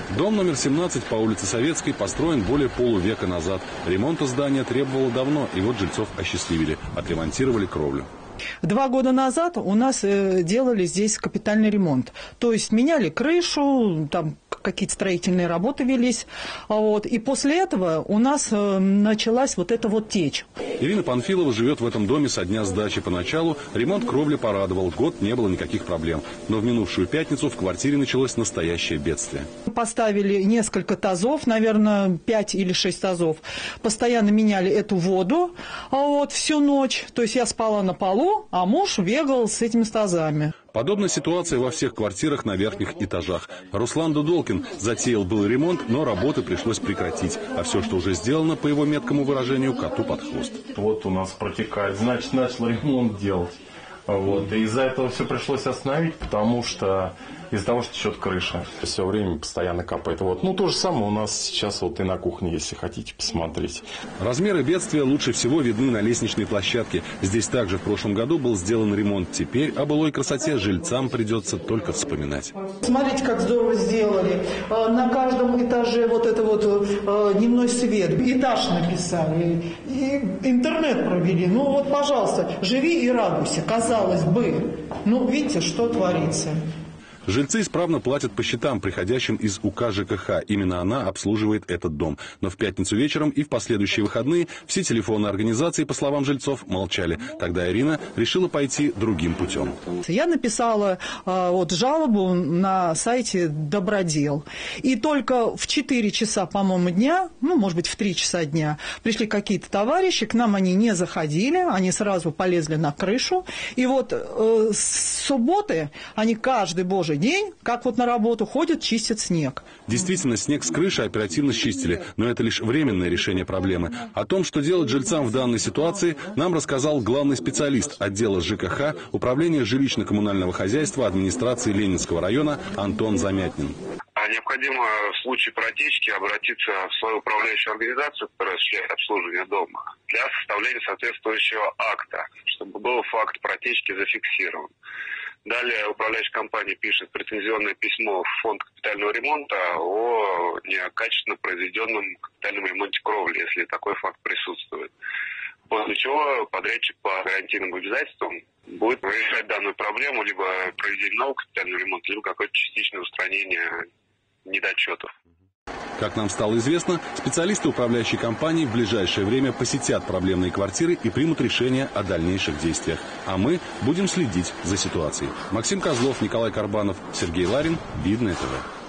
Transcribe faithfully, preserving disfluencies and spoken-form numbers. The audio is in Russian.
Дом номер семнадцать по улице Советской построен более полувека назад. Ремонта здания требовало давно, и вот жильцов осчастливили. Отремонтировали кровлю. Два года назад у нас э, делали здесь капитальный ремонт. То есть меняли крышу, там какие-то строительные работы велись. Вот, и после этого у нас э, началась вот эта вот течь. Ирина Панфилова живет в этом доме со дня сдачи. Поначалу ремонт кровли порадовал. Год не было никаких проблем. Но в минувшую пятницу в квартире началось настоящее бедствие. Поставили несколько тазов, наверное, пять или шесть тазов. Постоянно меняли эту воду вот, всю ночь. То есть я спала на полу, а муж бегал с этими тазами. Подобная ситуация во всех квартирах на верхних этажах. Руслан Дудолкин затеял был ремонт, но работы пришлось прекратить. А все, что уже сделано, по его меткому выражению, коту под хвост. Вот у нас протекает, значит, начал ремонт делать. Вот. И из-за этого все пришлось остановить, потому что из-за того, что течет крыша. Все время постоянно капает. Вот. Ну, то же самое у нас сейчас вот и на кухне, если хотите посмотреть. Размеры бедствия лучше всего видны на лестничной площадке. Здесь также в прошлом году был сделан ремонт. Теперь о былой красоте жильцам придется только вспоминать. Смотрите, как здорово сделали. На каждом этаже вот это вот дневной свет. Этаж написали. И интернет провели. Ну вот, пожалуйста, живи и радуйся. Казалось бы. Ну, видите, что творится. Жильцы исправно платят по счетам, приходящим из УК ЖКХ. Именно она обслуживает этот дом. Но в пятницу вечером и в последующие выходные все телефонные организации, по словам жильцов, молчали. Тогда Ирина решила пойти другим путем. Я написала а, вот, жалобу на сайте Добродел. И только в четыре часа, по-моему, дня, ну, может быть, в три часа дня, пришли какие-то товарищи. К нам они не заходили, они сразу полезли на крышу. И вот э, с субботы они каждый божий день, как вот на работу, ходят, чистят снег. Действительно, снег с крыши оперативно счистили, но это лишь временное решение проблемы. О том, что делать жильцам в данной ситуации, нам рассказал главный специалист отдела ЖКХ Управления жилищно-коммунального хозяйства администрации Ленинского района Антон Замятнин. Необходимо в случае протечки обратиться в свою управляющую организацию, которая осуществляет обслуживание дома, для составления соответствующего акта, чтобы был факт протечки зафиксирован. Далее управляющая компания пишет претензионное письмо в фонд капитального ремонта о некачественно произведенном капитальном ремонте кровли, если такой факт присутствует. После чего подрядчик по гарантийным обязательствам будет решать данную проблему, либо проведение нового капитального ремонта, либо какое-то частичное устранение недочетов. Как нам стало известно, специалисты управляющей компании в ближайшее время посетят проблемные квартиры и примут решение о дальнейших действиях. А мы будем следить за ситуацией. Максим Козлов, Николай Карбанов, Сергей Ларин, Видное ТВ.